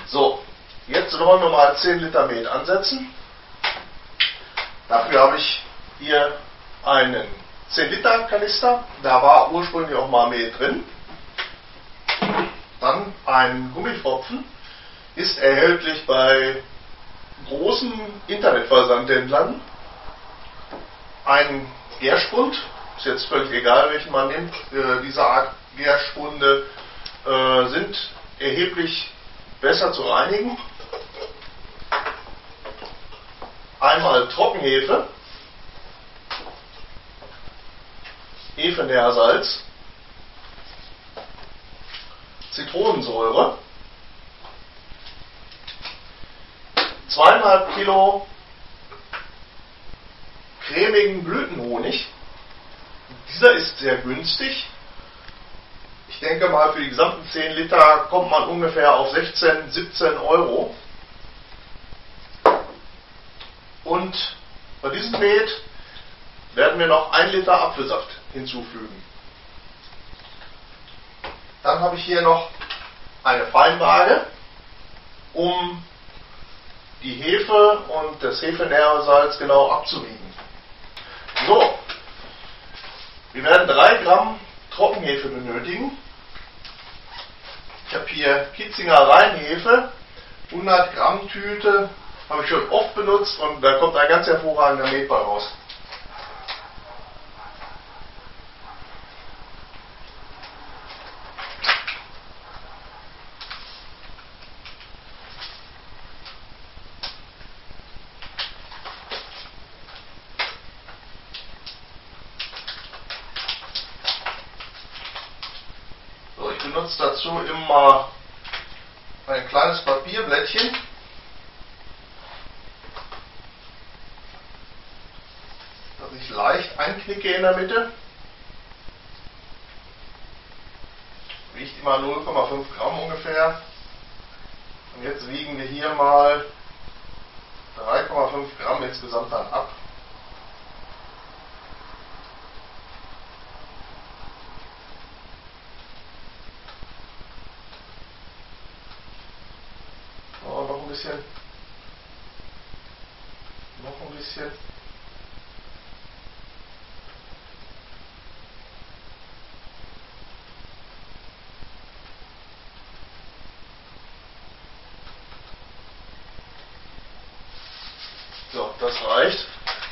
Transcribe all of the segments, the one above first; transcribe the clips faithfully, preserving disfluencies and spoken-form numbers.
So, jetzt wollen wir mal zehn Liter Met ansetzen. Dafür habe ich hier einen zehn Liter Kanister, da war ursprünglich auch mal Met drin. Dann ein Gummifropfen, ist erhältlich bei großen Internetversandhändlern. Ein Gärspund, ist jetzt völlig egal welchen man nimmt, äh, diese Art Gärspunde äh, sind erheblich besser zu reinigen. Einmal Trockenhefe, Hefenährsalz, Zitronensäure, zweieinhalb Kilo cremigen Blütenhonig. Dieser ist sehr günstig. Ich denke mal, für die gesamten zehn Liter kommt man ungefähr auf sechzehn, siebzehn Euro. Und bei diesem Met werden wir noch ein Liter Apfelsaft hinzufügen. Dann habe ich hier noch eine Feinwaage, um die Hefe und das Hefenährsalz genau abzuwiegen. So, wir werden drei Gramm Trockenhefe benötigen. Ich habe hier Kitzinger Reinhefe, hundert Gramm Tüte, habe ich schon oft benutzt und da kommt ein ganz hervorragender Met bei raus. So, ich benutze dazu immer ein kleines Papierblättchen. Das ich leicht einknicke in der Mitte. Wiegt immer null Komma fünf Gramm ungefähr. Und jetzt wiegen wir hier mal drei Komma fünf Gramm insgesamt dann ab. Oh, noch ein bisschen. Noch ein bisschen. So, das reicht.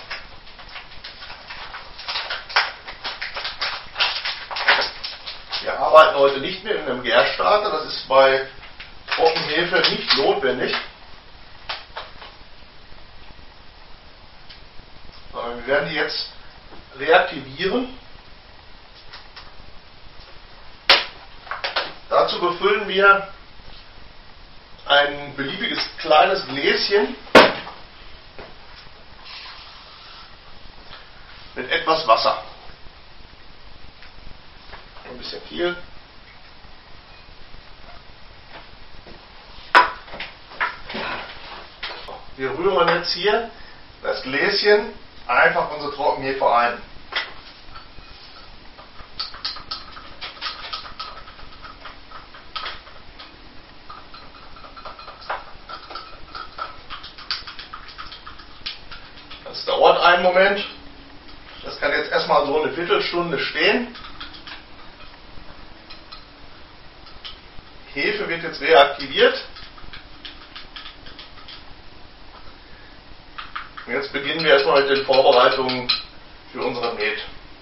Wir arbeiten heute nicht mehr in einem Gärstarter, das ist bei Trockenhefe nicht notwendig. Sondern wir werden die jetzt reaktivieren. Dazu befüllen wir ein beliebiges kleines Gläschen mit etwas Wasser. Ein bisschen viel. Wir rühren jetzt hier das Gläschen einfach unsere Trockenhefe ein. Das dauert einen Moment. Das kann jetzt erstmal so eine Viertelstunde stehen. Die Hefe wird jetzt reaktiviert. Und jetzt beginnen wir erstmal mit den Vorbereitungen für unseren Met.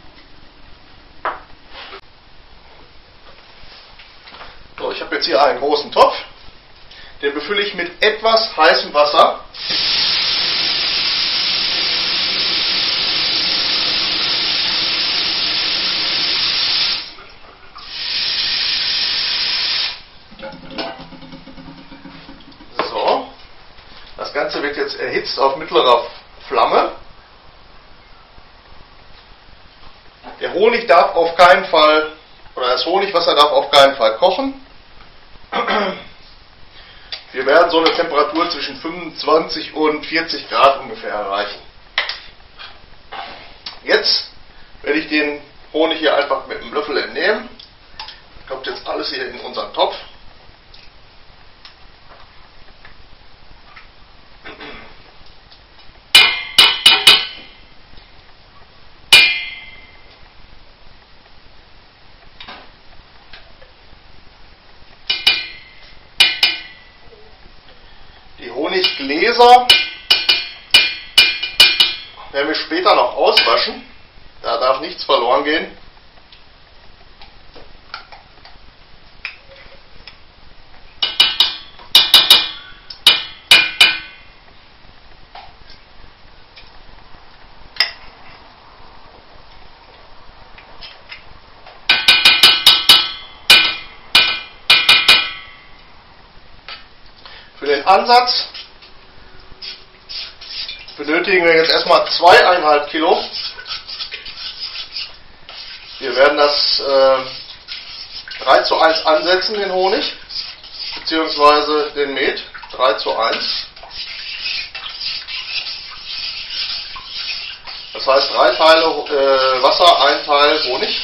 So, ich habe jetzt hier einen großen Topf. Den befülle ich mit etwas heißem Wasser. Das Ganze wird jetzt erhitzt auf mittlerer Flamme. Der Honig darf auf keinen Fall, oder das Honigwasser darf auf keinen Fall kochen. Wir werden so eine Temperatur zwischen fünfundzwanzig und vierzig Grad ungefähr erreichen. Jetzt werde ich den Honig hier einfach mit einem Löffel entnehmen. Kommt jetzt alles hier in unseren Topf. Honiggläser werden wir später noch auswaschen. Da darf nichts verloren gehen. Für den Ansatz benötigen wir jetzt erstmal zweieinhalb Kilo. Wir werden das äh, drei zu eins ansetzen, den Honig, beziehungsweise den Met, drei zu eins. Das heißt drei Teile äh, Wasser, ein Teil Honig.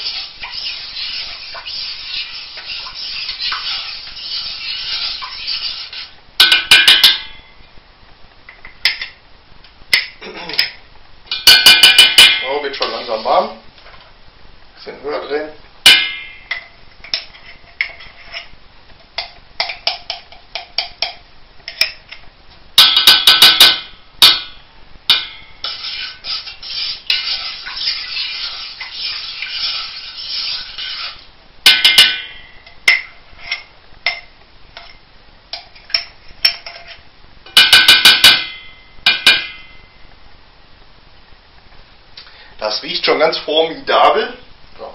So, wird schon langsam warm. Ein bisschen höher drehen. Das riecht schon ganz formidabel. So.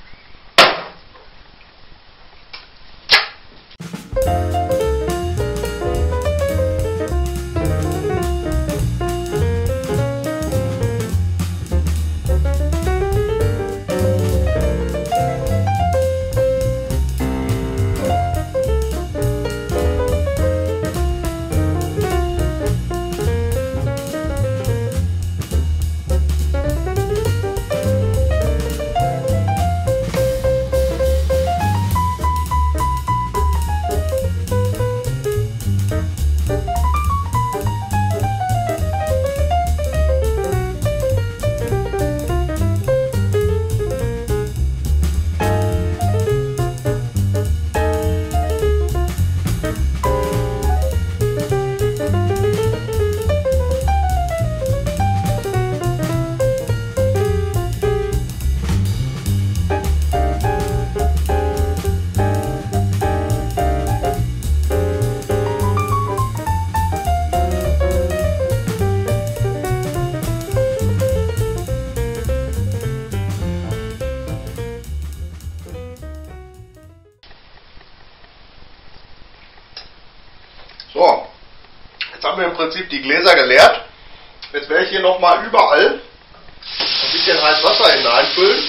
So, jetzt haben wir im Prinzip die Gläser geleert. Jetzt werde ich hier nochmal überall ein bisschen heißes Wasser hineinfüllen.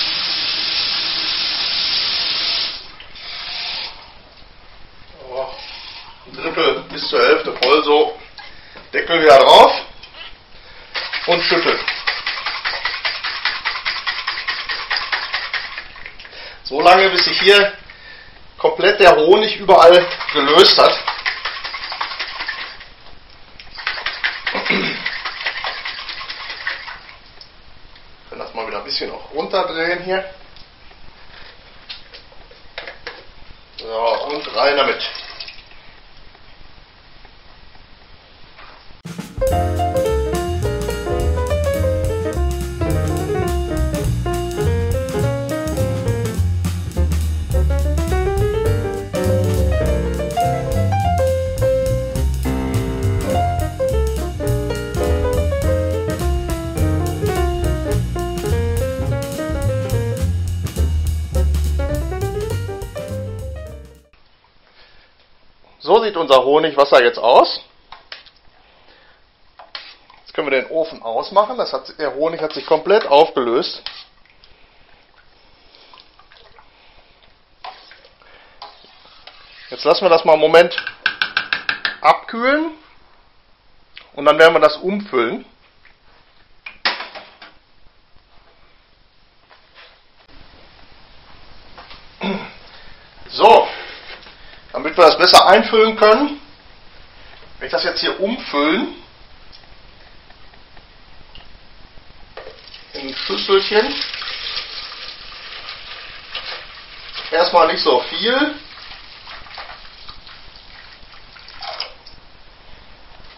So, ein Drittel bis zur Hälfte voll, so. Deckel wieder drauf und schütteln. So lange, bis sich hier komplett der Honig überall gelöst hat. Ich kann das mal wieder ein bisschen auch runterdrehen hier. So, und rein damit. So sieht unser Honigwasser jetzt aus. Jetzt können wir den Ofen ausmachen. Das hat, der Honig hat sich komplett aufgelöst. Jetzt lassen wir das mal einen Moment abkühlen und dann werden wir das umfüllen. So. Damit wir das besser einfüllen können, werde ich das jetzt hier umfüllen in ein Schüsselchen. Erstmal nicht so viel.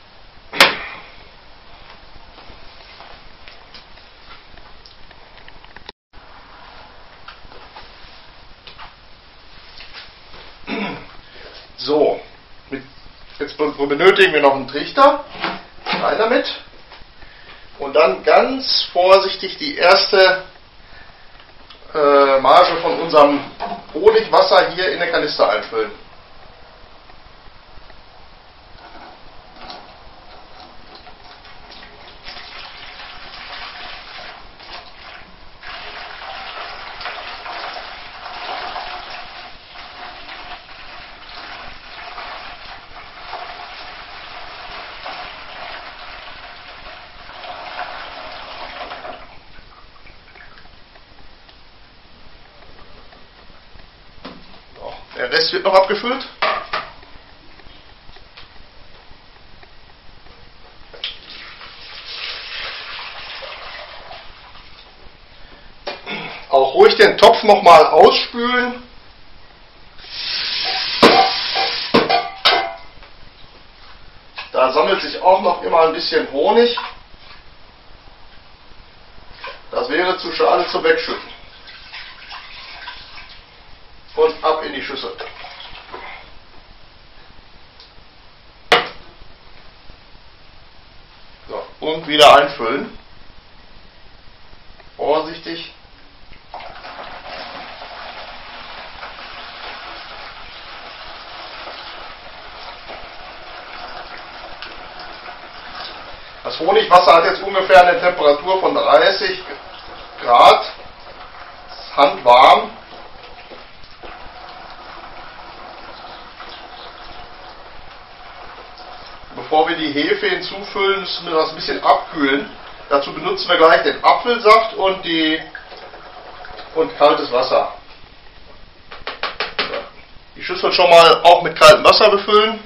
Jetzt benötigen wir noch einen Trichter. Rein damit. Und dann ganz vorsichtig die erste äh, Marge von unserem Honigwasser hier in den Kanister einfüllen. Der Rest wird noch abgefüllt. Auch ruhig den Topf nochmal ausspülen. Da sammelt sich auch noch immer ein bisschen Honig. Das wäre zu schade zum Wegschütten. Und ab in die Schüssel. So, und wieder einfüllen. Vorsichtig. Das Honigwasser hat jetzt ungefähr eine Temperatur von dreißig Grad. Ist handwarm. Bevor wir die Hefe hinzufüllen, müssen wir das ein bisschen abkühlen. Dazu benutzen wir gleich den Apfelsaft und, die, und kaltes Wasser. Die Schüssel schon mal auch mit kaltem Wasser befüllen.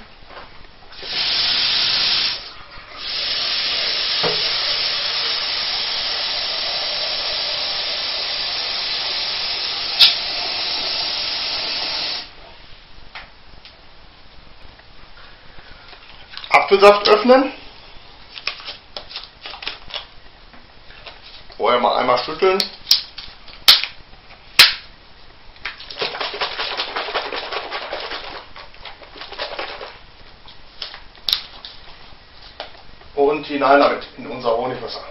Apfelsaft öffnen. Vorher mal einmal schütteln. Und hinein damit in unser Honigwasser.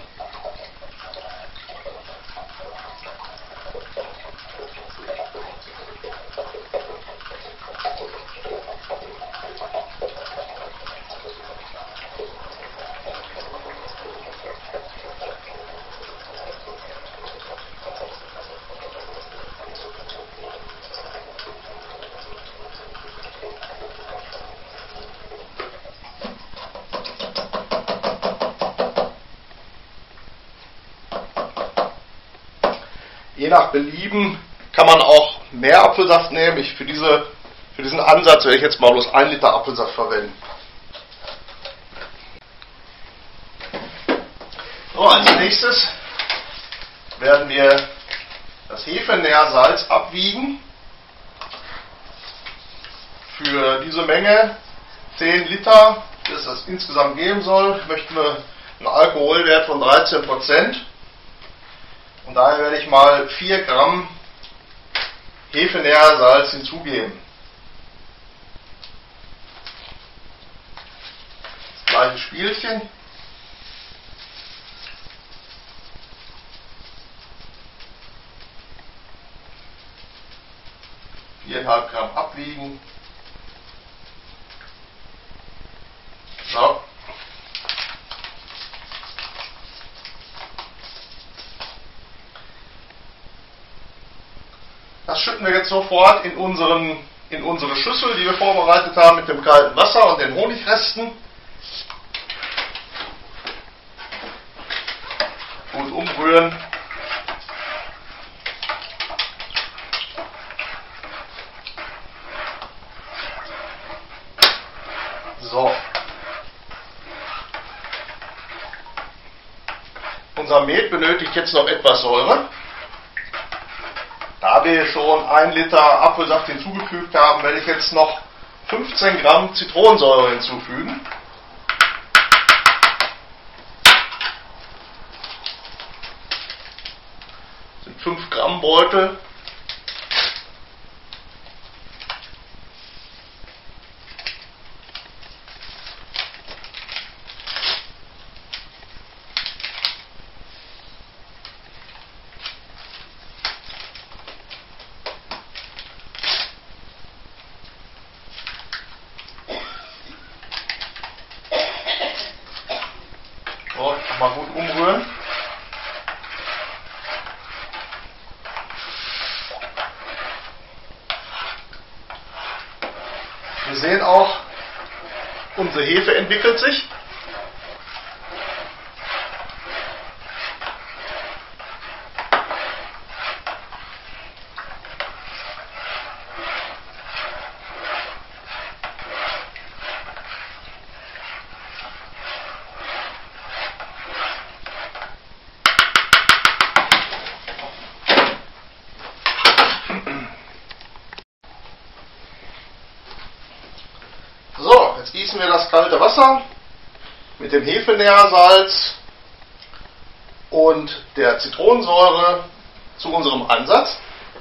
Je nach Belieben kann man auch mehr Apfelsaft nehmen. Ich für, diese, für diesen Ansatz werde ich jetzt mal bloß ein Liter Apfelsaft verwenden. So, als nächstes werden wir das Hefenährsalz abwiegen. Für diese Menge, zehn Liter, das es insgesamt geben soll, möchten wir einen Alkoholwert von dreizehn Prozent. Und daher werde ich mal vier Gramm Hefenährsalz hinzugeben. Das gleiche Spielchen. viereinhalb Gramm abwiegen. So. Das schütten wir jetzt sofort in, unseren, in unsere Schüssel, die wir vorbereitet haben mit dem kalten Wasser und den Honigresten. Gut umrühren. So. Unser Met benötigt jetzt noch etwas Säure. Da wir schon ein Liter Apfelsaft hinzugefügt haben, werde ich jetzt noch fünfzehn Gramm Zitronensäure hinzufügen. Das sind fünf Gramm Beutel. Nochmal gut umrühren. Wir sehen auch, unsere Hefe entwickelt sich. So, jetzt gießen wir das kalte Wasser mit dem Hefenährsalz und der Zitronensäure zu unserem Ansatz.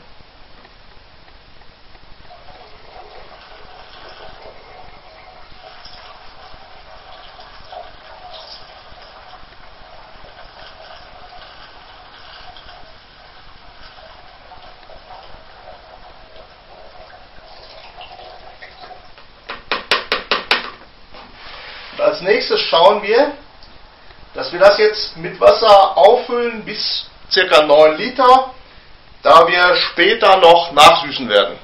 Als nächstes schauen wir, dass wir das jetzt mit Wasser auffüllen bis ca. neun Liter, da wir später noch nachsüßen werden.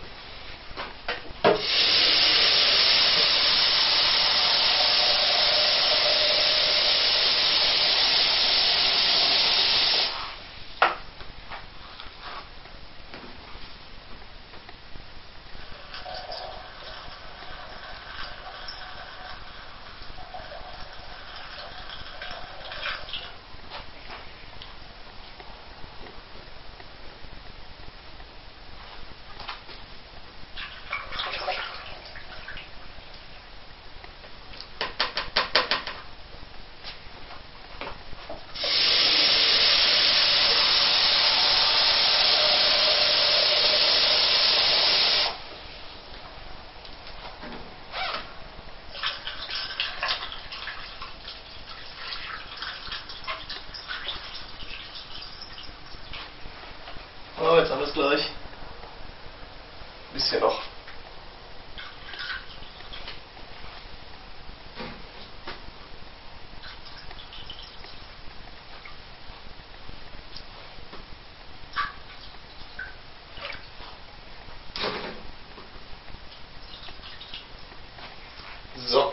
Oh, jetzt haben wir es gleich. Ein bisschen noch. So.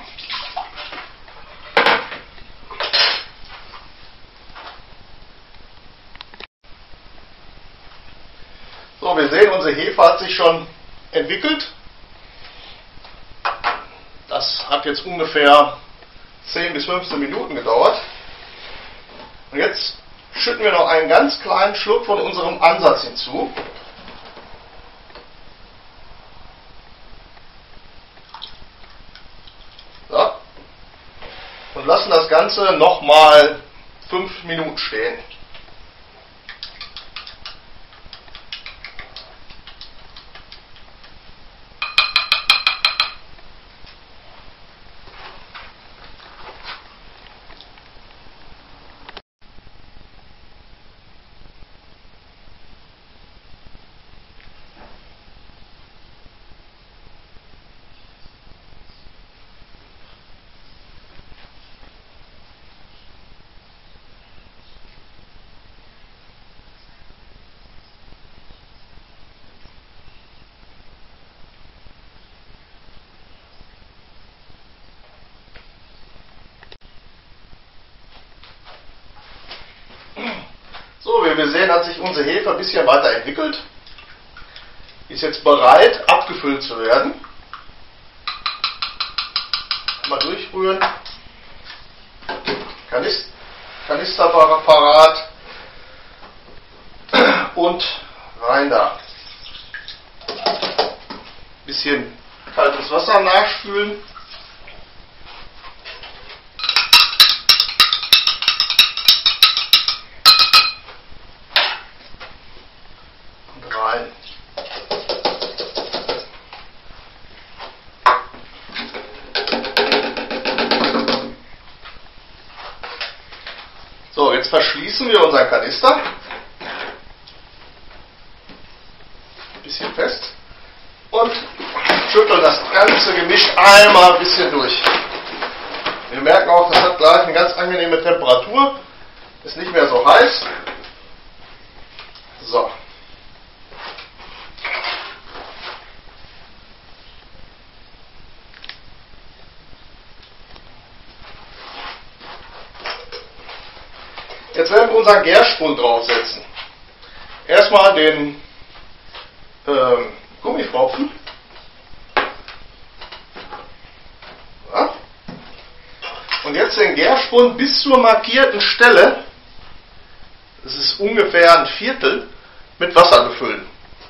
So, wir sehen, unsere Hefe hat sich schon entwickelt. Das hat jetzt ungefähr zehn bis fünfzehn Minuten gedauert. Und jetzt schütten wir noch einen ganz kleinen Schluck von unserem Ansatz hinzu. So. Und lassen das Ganze nochmal fünf Minuten stehen. So, wie wir sehen, hat sich unsere Hefe ein bisschen weiterentwickelt. Ist jetzt bereit, abgefüllt zu werden. Mal durchrühren. Kanist Kanister parat. Und rein da. Bisschen kaltes Wasser nachspülen. Rein. So, jetzt verschließen wir unseren Kanister. Bisschen fest. Und schütteln das ganze Gemisch einmal ein bisschen durch. Wir merken auch, das hat gleich eine ganz angenehme Temperatur. Ist nicht mehr so heiß. So. Jetzt werden wir unseren Gärspund draufsetzen. Erstmal den ähm, Gummifropfen. Ja. Und jetzt den Gärspund bis zur markierten Stelle, das ist ungefähr ein Viertel, mit Wasser befüllen.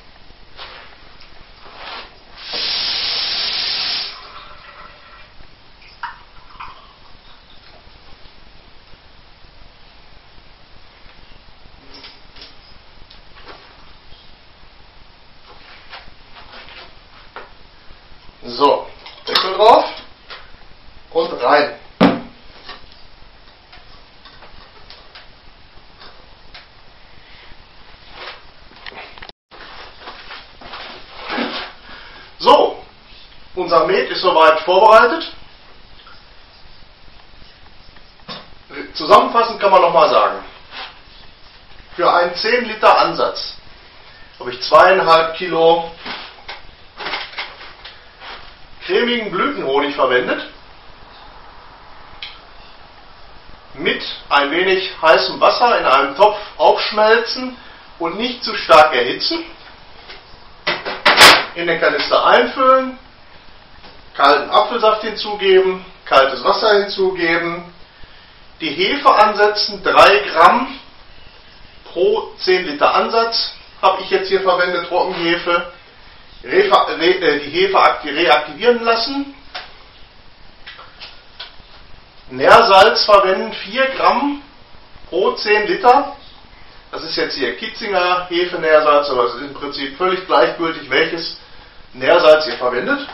So, Deckel drauf und rein. So, unser Met ist soweit vorbereitet. Zusammenfassend kann man nochmal sagen, für einen zehn Liter Ansatz habe ich zweieinhalb Kilo cremigen Blütenhonig verwendet, mit ein wenig heißem Wasser in einem Topf aufschmelzen und nicht zu stark erhitzen, in den Kanister einfüllen, kalten Apfelsaft hinzugeben, kaltes Wasser hinzugeben, die Hefe ansetzen, drei Gramm pro zehn Liter Ansatz habe ich jetzt hier verwendet, Trockenhefe. Die Hefe reaktivieren lassen. Nährsalz verwenden, vier Gramm pro zehn Liter. Das ist jetzt hier Kitzinger Hefenährsalz, aber es ist im Prinzip völlig gleichgültig, welches Nährsalz ihr verwendet.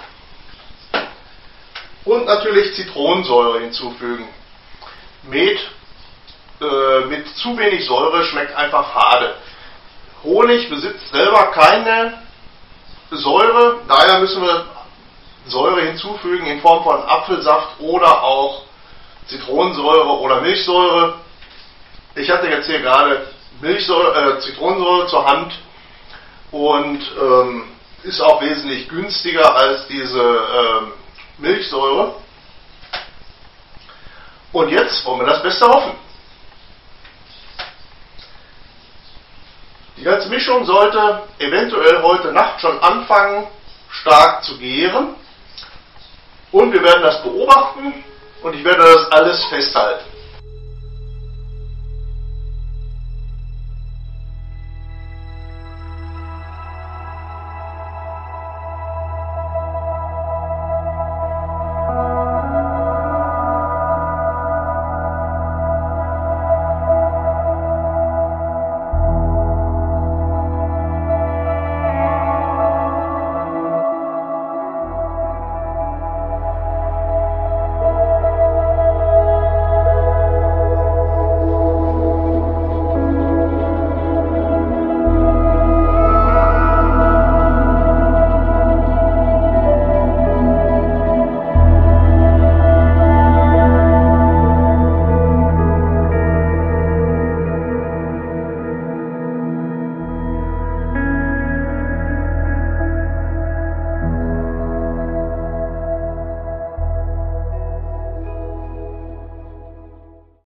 Und natürlich Zitronensäure hinzufügen. Met äh, mit zu wenig Säure schmeckt einfach fade. Honig besitzt selber keine Säure, daher müssen wir Säure hinzufügen in Form von Apfelsaft oder auch Zitronensäure oder Milchsäure. Ich hatte jetzt hier gerade Milchsäure, äh, Zitronensäure zur Hand und ähm, ist auch wesentlich günstiger als diese ähm, Milchsäure. Und jetzt wollen wir das Beste hoffen. Die ganze Mischung sollte eventuell heute Nacht schon anfangen, stark zu gären. Und wir werden das beobachten und ich werde das alles festhalten.